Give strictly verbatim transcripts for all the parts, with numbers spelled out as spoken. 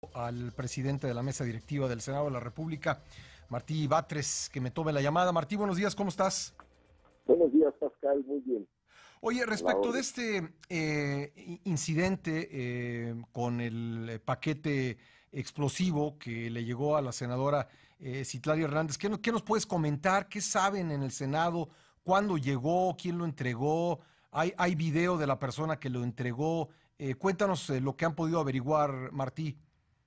Al presidente de la mesa directiva del Senado de la República, Martí Batres, que me tome la llamada. Martí, buenos días, ¿cómo estás? Buenos días, Pascal, muy bien, Oye, a la respecto de orden. este eh, incidente eh, con el paquete explosivo que le llegó a la senadora eh, Citlali Hernández, ¿qué, no- qué nos puedes comentar? ¿Qué saben en el Senado? ¿Cuándo llegó? ¿Quién lo entregó? ¿Hay, hay video de la persona que lo entregó? Eh, cuéntanos eh, lo que han podido averiguar, Martí.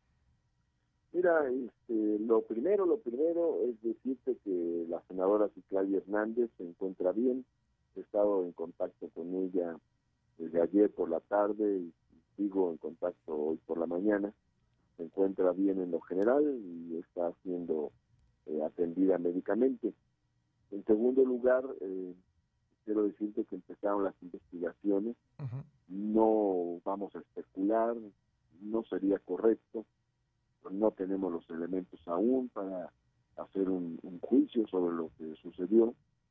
Mira, este, lo primero, lo primero es decirte que la senadora Citlali Hernández se encuentra bien. He estado en contacto con ella desde ayer por la tarde y sigo en contacto hoy por la mañana. Se encuentra bien en lo general y está siendo eh, atendida médicamente. En segundo lugar, eh, quiero decirte que empezaron las investigaciones. Ujú. No vamos a especular, no sería correcto. No tenemos los elementos aún para hacer un, un juicio sobre lo que sucedió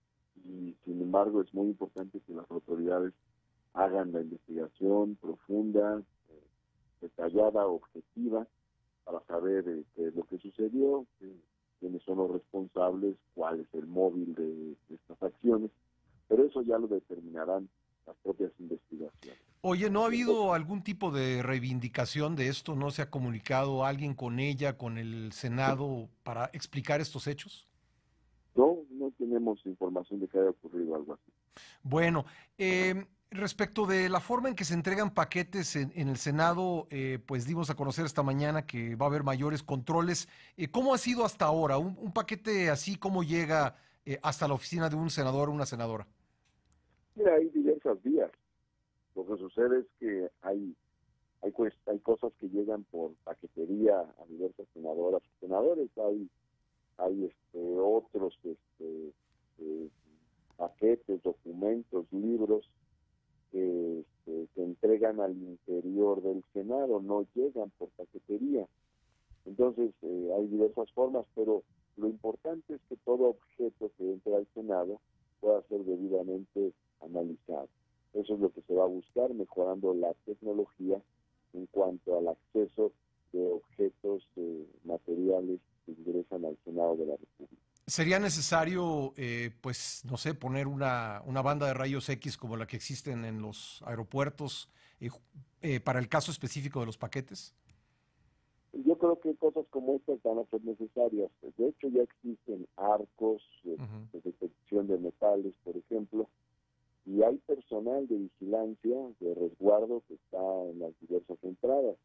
y sin embargo es muy importante que las autoridades hagan la investigación profunda, eh, detallada, objetiva, para saber eh, qué es lo que sucedió, qué, quiénes son los responsables, cuál es el móvil de, de estas acciones, pero eso ya lo determinarán las propias investigaciones. Oye, ¿no ha Entonces, habido algún tipo de reivindicación de esto? ¿No se ha comunicado alguien con ella, con el Senado, para explicar estos hechos? no, no tenemos información de que haya ocurrido algo así. Bueno, eh, respecto de la forma en que se entregan paquetes en, en el Senado, eh, pues dimos a conocer esta mañana que va a haber mayores controles. Eh, ¿cómo ha sido hasta ahora? ¿Un, un paquete así, cómo llega eh, hasta la oficina de un senador o una senadora? Mira, hay diversas vías. Lo que sucede es que hay hay, pues, hay cosas que llegan por paquetería a diversas senadoras y senadores, hay, hay este, otros este, eh, paquetes, documentos, libros que este, se entregan al interior del Senado, no llegan por paquetería. Entonces, eh, hay diversas formas, pero lo importante es que todo objeto que entre al Senado pueda ser debidamente analizado. Eso es lo que se va a buscar, mejorando la tecnología en cuanto al acceso de objetos eh, materiales que ingresan al Senado de la República. ¿Sería necesario, eh, pues, no sé, poner una, una banda de rayos X como la que existen en los aeropuertos eh, ju- eh, para el caso específico de los paquetes? Yo creo que cosas como estas van a ser necesarias. De hecho, ya existen arcos eh, Ujú. de detección de metales, por ejemplo, y hay personal de vigilancia, de resguardo que está en las diversas entradas.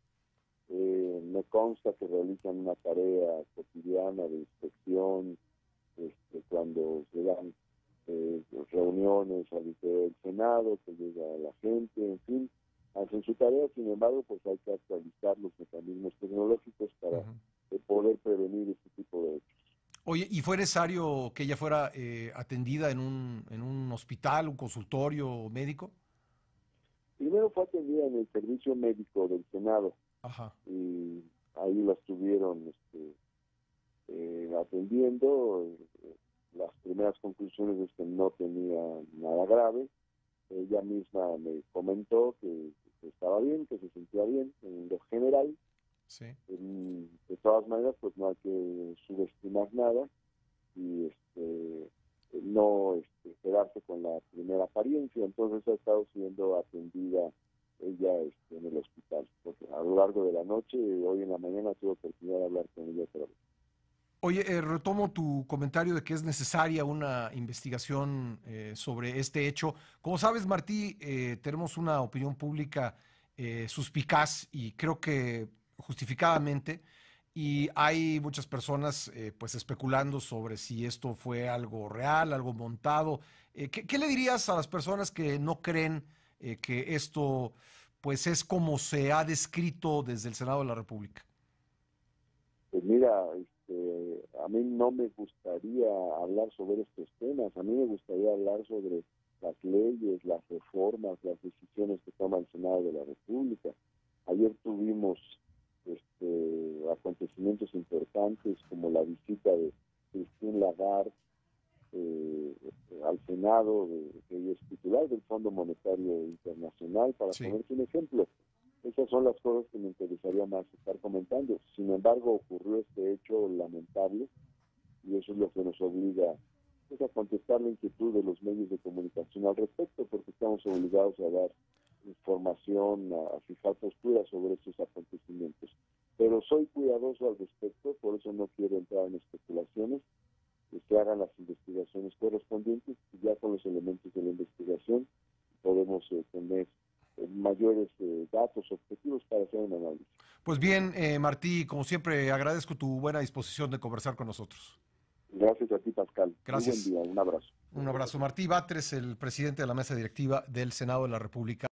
Eh, me consta que realizan una tarea cotidiana de inspección este, cuando se dan eh, reuniones al interior del Senado, que llega la gente, en fin, hacen su tarea. Sin embargo, pues hay que actualizar los mecanismos tecnológicos para Ujú. eh, poder prevenir este tipo de hechos. Oye, ¿y fue necesario que ella fuera eh, atendida en un, en un hospital, un consultorio médico? Primero fue atendida en el servicio médico del Senado Ajá. y ahí la estuvieron este, eh, atendiendo. Eh, las primeras conclusiones es que no tenía nada grave. Ella misma me comentó que, que estaba bien, que se sentía bien en lo general. Sí. En, de todas maneras, pues no hay que subestimar nada y este no este, quedarse con la primera apariencia. Entonces ha estado siendo atendida ella este, en el hospital. Porque a lo largo de la noche, hoy en la mañana, tuve oportunidad de hablar con ella otra vez. Oye, eh, retomo tu comentario de que es necesaria una investigación eh, sobre este hecho. Como sabes, Martí, eh, tenemos una opinión pública eh, suspicaz y creo que justificadamente, y hay muchas personas eh, pues especulando sobre si esto fue algo real, algo montado. Eh, ¿qué, qué le dirías a las personas que no creen eh, que esto pues es como se ha descrito desde el Senado de la República? Pues mira, este, a mí no me gustaría hablar sobre estos temas, a mí me gustaría hablar sobre las leyes, las reformas, las decisiones que toma el Senado de la República. Ayer tuvimos este, acontecimientos importantes como la visita de Christine Lagarde eh, al Senado, de, que ella es titular del Fondo Monetario Internacional, para Sí. ponerse un ejemplo. Esas son las cosas que me interesaría más estar comentando. Sin embargo, ocurrió este hecho lamentable y eso es lo que nos obliga pues, a contestar la inquietud de los medios de comunicación al respecto, porque estamos obligados a dar información, a, a fijar posturas sobre estos acontecimientos. Pero soy cuidadoso al respecto, por eso no quiero entrar en especulaciones, que se hagan las investigaciones correspondientes y ya con los elementos de la investigación podemos eh, tener eh, mayores eh, datos objetivos para hacer un análisis. Pues bien, eh, Martí, como siempre, agradezco tu buena disposición de conversar con nosotros. Gracias a ti, Pascal. Gracias. Muy buen día, un abrazo. Un abrazo. Martí Batres, el presidente de la mesa directiva del Senado de la República.